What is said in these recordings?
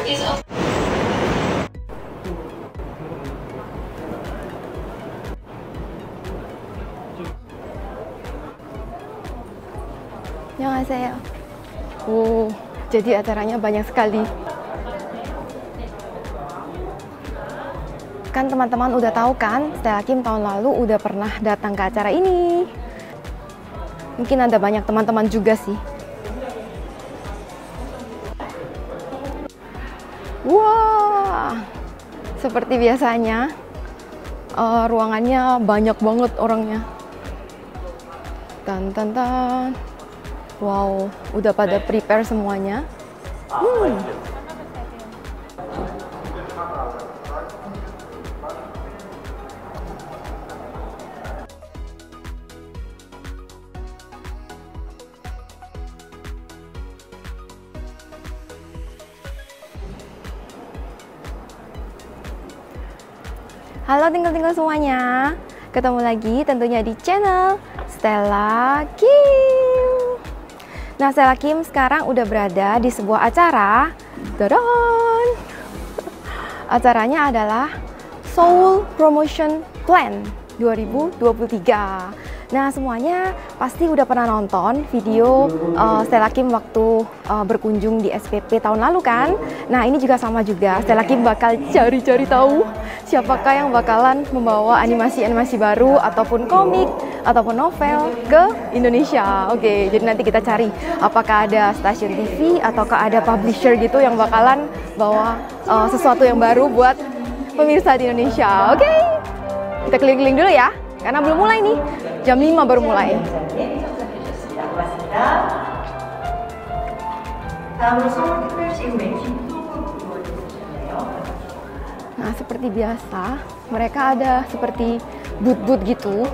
is a 안녕하세요. Oh, jadi acaranya banyak sekali. Kan teman-teman udah tahu kan, Stella Kim tahun lalu udah pernah datang ke acara ini. Mungkin ada banyak teman-teman juga sih. Wah, seperti biasanya, ruangannya banyak banget orangnya. Tan. Wow, udah pada prepare semuanya. Halo tinggal-tinggal semuanya, ketemu lagi tentunya di channel Stella Kim. Nah, Stella Kim sekarang udah berada di sebuah acara. Tadaan! Acaranya adalah Seoul Promotion Plan 2023. Nah, semuanya pasti udah pernah nonton video Stella Kim waktu berkunjung di SPP tahun lalu kan? Nah, ini juga sama juga. Stella Kim bakal cari-cari tahu siapakah yang bakalan membawa animasi-animasi baru ataupun komik ataupun novel ke Indonesia. Oke, jadi nanti kita cari apakah ada stasiun TV ataukah ada publisher gitu yang bakalan bawa sesuatu yang baru buat pemirsa di Indonesia. Oke, kita keliling-keliling dulu ya, karena belum mulai nih. Jam 5 baru mulai. Nah, seperti biasa, mereka ada seperti booth-booth gitu.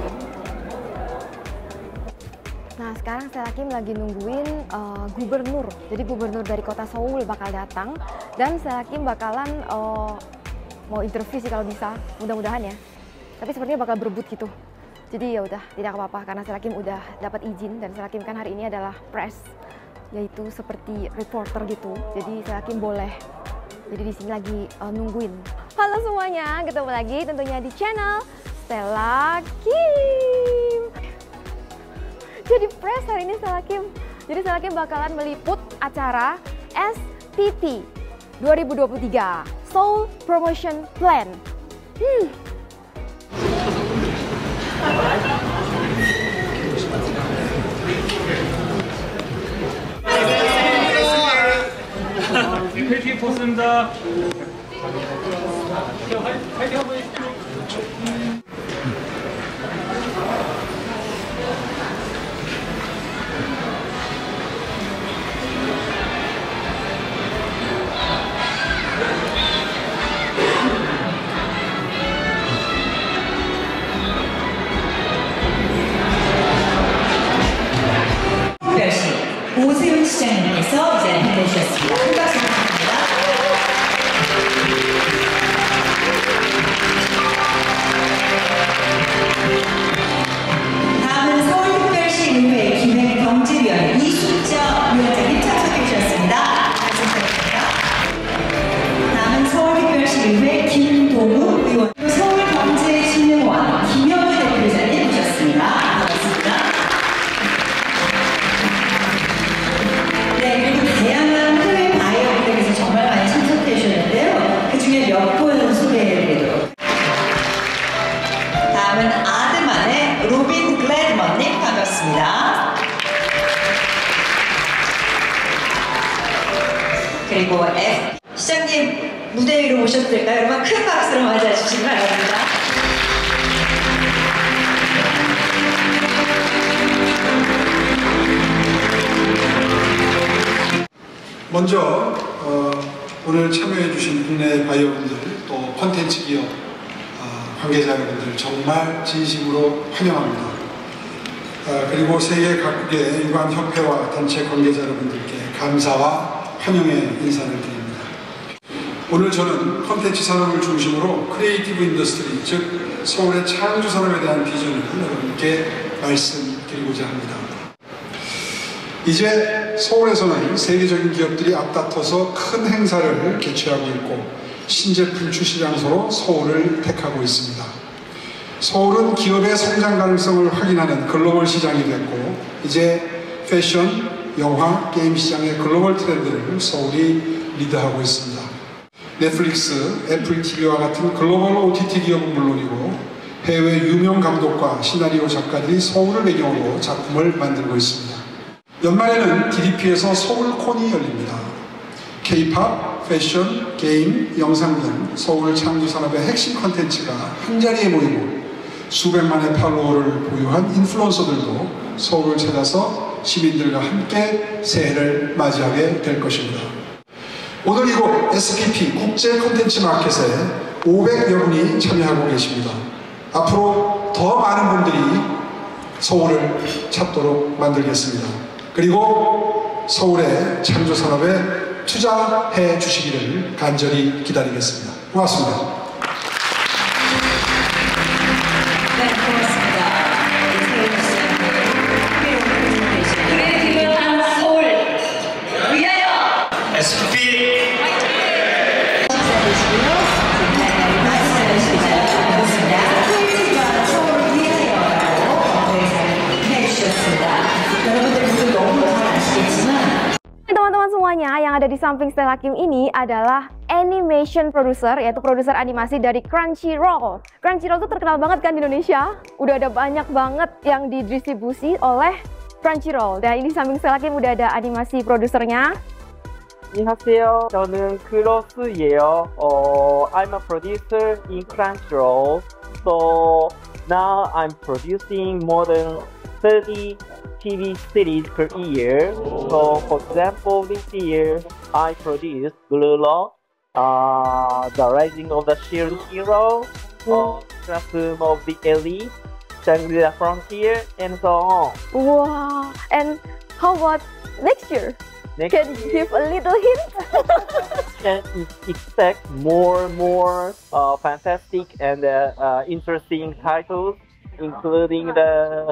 Nah, sekarang Stella Kim lagi nungguin gubernur. Jadi gubernur dari kota Seoul bakal datang. Dan Stella Kim bakalan mau interview sih kalau bisa, mudah-mudahan ya. Tapi sepertinya bakal berebut gitu. Jadi ya udah, tidak apa-apa karena Stella Kim udah dapat izin dan Stella Kim kan hari ini adalah press, yaitu seperti reporter gitu. Jadi Stella Kim boleh. Jadi di sini lagi nungguin. Halo semuanya, ketemu lagi tentunya di channel Stella Kim. Jadi press hari ini Stella Kim. Jadi Stella Kim bakalan meliput acara SPP 2023 Seoul Promotion Plan. 헬기 포스입니다. 오세훈 시장님께서 이제 해주셨습니다. 큰 박수 부탁드립니다. 다음은 서울특별시 의회 기획경제위원 이순자 위원장님 참석해 주셨습니다. 박수 부탁드립니다. 다음은 서울특별시 의회 김동욱 의원, 서울경제진흥원 김영우 대표이사님 모셨습니다. 반갑습니다. 네, 그리고 다양한 해외 바이어분들께서 정말 많이 참석해 주셨는데요. 그 중에 몇 분 소개해드리도록. 다음은 아드만의 로빈 글래드먼님 반갑습니다. 그리고 시장님 무대 위로 오셔도 될까요? 여러분 큰 박수로 맞이해 주시기 바랍니다. 먼저 오늘 참여해 주신 국내 바이어분들 또 콘텐츠 기업 관계자 여러분들 정말 진심으로 환영합니다. 그리고 세계 각국의 유관협회와 단체 관계자 여러분들께 감사와 환영의 인사를 드립니다. 오늘 저는 콘텐츠 산업을 중심으로 크리에이티브 인더스트리, 즉 서울의 창조 산업에 대한 비전을 여러분께 말씀드리고자 합니다. 이제 서울에서는 세계적인 기업들이 앞다퉈서 큰 행사를 개최하고 있고 신제품 출시 장소로 서울을 택하고 있습니다. 서울은 기업의 성장 가능성을 확인하는 글로벌 시장이 됐고 이제 패션, 영화, 게임 시장의 글로벌 트렌드를 서울이 리드하고 있습니다. 넷플릭스, 애플 TV와 같은 글로벌 OTT 기업은 물론이고 해외 유명 감독과 시나리오 작가들이 서울을 배경으로 작품을 만들고 있습니다. 연말에는 DDP에서 서울콘이 열립니다. K-POP, 패션, 게임, 영상 등 서울 창조 산업의 핵심 컨텐츠가 한자리에 모이고 수백만의 팔로워를 보유한 인플루언서들도 서울을 찾아서 시민들과 함께 새해를 맞이하게 될 것입니다. 오늘 이곳 SPP 국제 콘텐츠 마켓에 500여 분이 참여하고 계십니다. 앞으로 더 많은 분들이 서울을 찾도록 만들겠습니다. 그리고 서울의 창조 산업에 투자해 주시기를 간절히 기다리겠습니다. 고맙습니다. 네, 고맙습니다. 그래, 서울 위하여! SPP Teman-teman semuanya, yang ada di samping Stella Kim ini adalah animation producer, yaitu produser animasi dari Crunchyroll. Crunchyroll itu terkenal banget kan di Indonesia. Udah ada banyak banget yang didistribusi oleh Crunchyroll. Dan ini di samping Stella Kim udah ada animasi produsernya. 안녕하세요. 저는 크로스예요. I'm a producer in Crunchyroll. So now I'm producing more than 30 TV series per year. So for example, this year I produced Blue Lock, The Rising of the Shield Hero, Classroom of the Elite, Shangri-La Frontier, and so on. Wow. And how about next year? Next Can you give a little hint? Can expect more fantastic and interesting titles, including the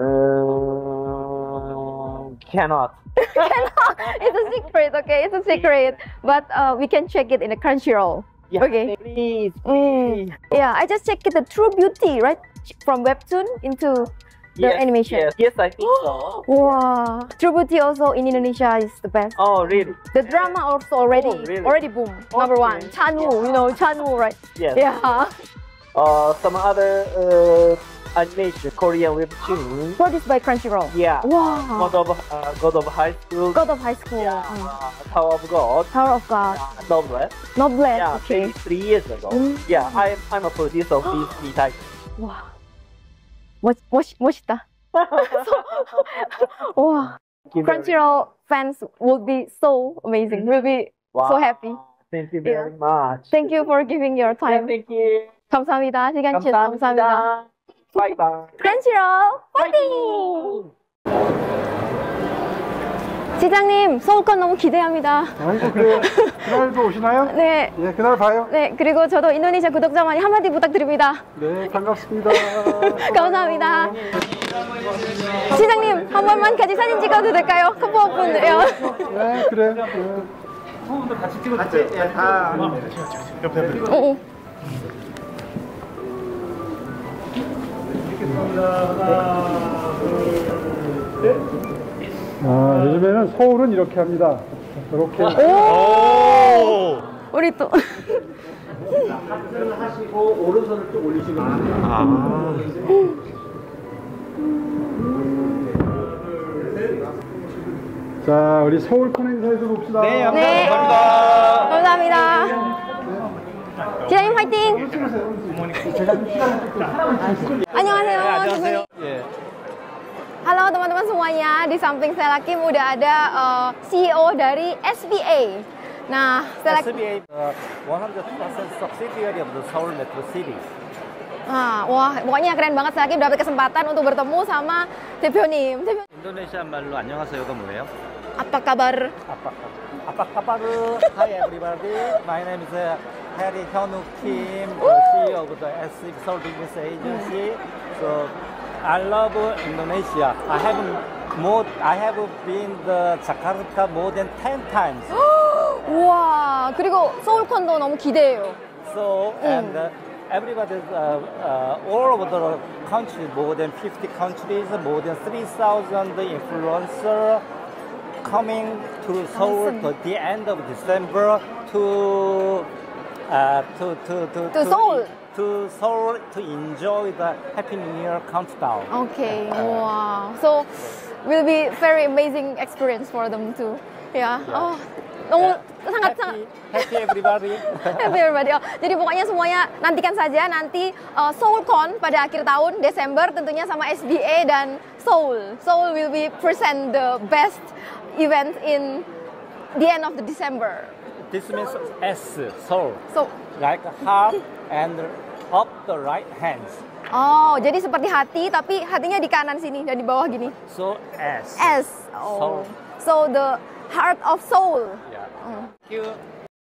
cannot. It's a secret, okay? It's a secret. But we can check it in the Crunchyroll. Yeah, Okay. please. Yeah, I just checked the True Beauty, right? From webtoon into the animation. Yes, I think so. Wow, True Beauty also in Indonesia is the best. Oh, really? The drama also already really? boom. Number one, Chanwoo, you know Chanwoo, right? Yes. Yeah. Some other animation, Korean webtoon. Produced by Crunchyroll. Yeah. Wow. God of High School. God of High School. Tower of God. Tower of God. Novelette. Novelette. Yeah, Okay. maybe 3 years ago. Yeah, I'm a producer of these 3 titles. Wow. 멋있다. Wow. Crunchyroll fans will be so amazing. Will be so happy. Thank you very much. Thank you for giving your time. Thank you. 감사합니다. 시간 주셔서 감사합니다. 감사합니다. Bye bye. 크런치롤 파이팅! 시장님, 서울권 너무 기대합니다. 아이고 그래요. 그날도 오시나요? 네. 예, 그날 봐요. 네, 그리고 저도 인도네시아 구독자 많이 한마디 부탁드립니다. 네, 반갑습니다. 감사합니다. 시장님, 한 번만 같이 사진 찍어도 될까요? 커플분들요. 네, 그래. 처음부터 같이 찍어주세요. 예, 다. 오. 하나, 둘, 셋. 아, 요즘에는 서울은 이렇게 합니다. 이렇게. 오! 우리 또. 하시고 오른손을 쭉 올리시면 돼요. 자, 우리 서울콘 행사에서 봅시다. 네, 네. 감사합니다. 시장님 화이팅! 안녕하세요. 안녕하세요. Halo teman-teman semuanya, di samping Stella Kim udah ada CEO dari SBA. Nah, Stella Kim. SBA 100% subsidiary of the Seoul Metro City. Wah, pokoknya keren banget. Stella Kim dapat kesempatan untuk bertemu sama 대표님. 인도네시아 말로 안녕하세요가 뭐예요? Apa kabar? Apa kabar? Hi everybody. My name is Harry Hyunwook Kim, CEO of the SBA Seoul Business Agency. So I love Indonesia. I haven't I have been the Jakarta more than 10 times. 우와, 그리고 서울콘도 너무 기대해요. So, and everybody, all over the country, more than 50 countries, more than 3,000 influencers coming to Seoul Awesome. to the end of December to Seoul. To Seoul to enjoy the Happy New Year countdown. Okay, wow. So, will be very amazing experience for them too. Ya, oh, 너무 sangat-sangat Happy everybody. happy everybody. Oh, jadi pokoknya semuanya nantikan saja nanti SeoulCon pada akhir tahun Desember tentunya sama SBA dan Seoul. Seoul will be present the best event in the end of the December. This means S, Seoul. So, Like heart and up the right hands. oh, jadi seperti hati tapi hatinya di kanan sini dan di bawah gini. So S. S. Oh. Seoul. So the heart of Seoul. Yeah. Oh. Thank you.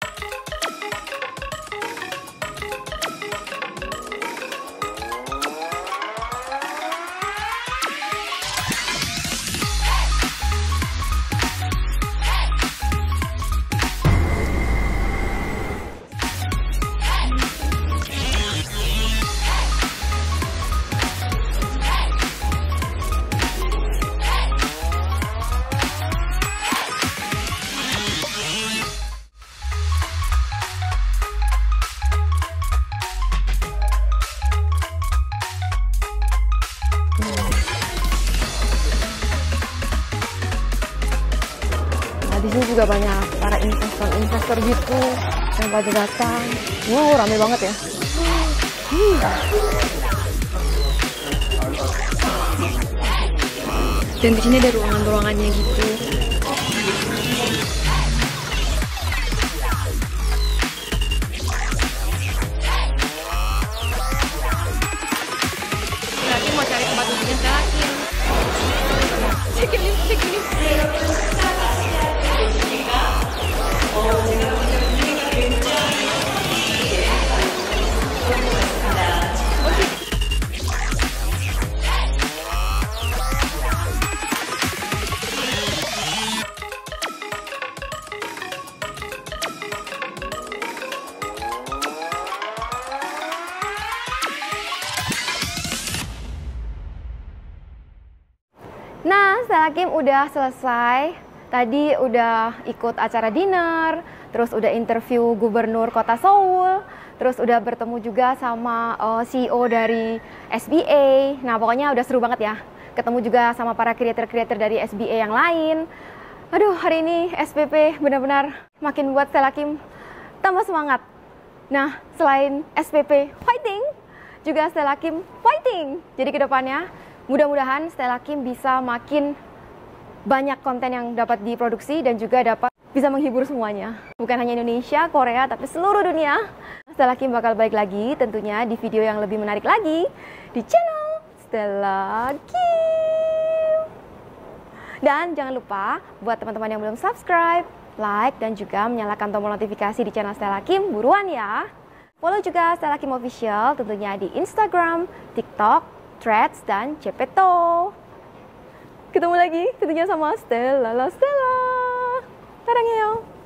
Nah, di sini juga banyak para investor gitu yang pada datang. Wow, rame banget ya. Dan di sini ada ruangan-ruangannya gitu. Lagi mau cari tempat duduknya Selakim. Cek ini. Nah, Selakim udah selesai. Tadi udah ikut acara dinner, terus udah interview Gubernur Kota Seoul, terus udah bertemu juga sama CEO dari SBA. Nah, pokoknya udah seru banget ya. Ketemu juga sama para creator-creator dari SBA yang lain. Aduh, hari ini SPP benar-benar makin buat Selakim tambah semangat. Nah, selain SPP fighting, juga Selakim fighting. Jadi kedepannya mudah-mudahan Selakim bisa makin banyak konten yang dapat diproduksi dan juga dapat bisa menghibur semuanya. Bukan hanya Indonesia, Korea, tapi seluruh dunia. Selakim bakal balik lagi tentunya di video yang lebih menarik lagi di channel Selakim. Dan jangan lupa buat teman-teman yang belum subscribe, like, dan juga menyalakan tombol notifikasi di channel Selakim buruan ya. Follow juga Selakim Official tentunya di Instagram, TikTok, Threads, dan Cepeto. Ketemu lagi tentunya sama Stella. Sarangheyo.